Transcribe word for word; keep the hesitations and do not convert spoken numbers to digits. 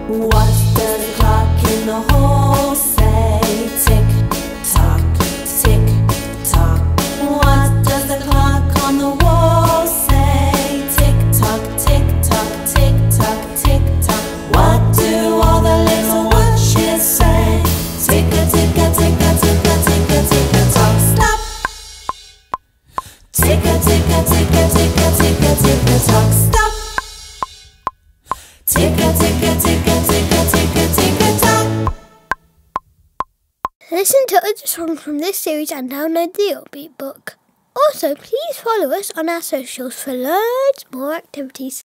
What does the clock in the hall say? Tick tock, tick tock. What does the clock on the wall say? Tick tock, tick tock, tick tock, tick tock. What do all the little watches say? Tick-a, tick-a, tick-a, tick-a, tick-a, tick-a, tock, stop. Tick-a, tick-a, tick-a, tick-a, tick-a, tick-a, tock, stop. Tick-a, tick-a, tick-a, tick-a, tick-a, tick-a, tock. Listen to other songs from this series and download the Upbeat book. Also, please follow us on our socials for loads more activities.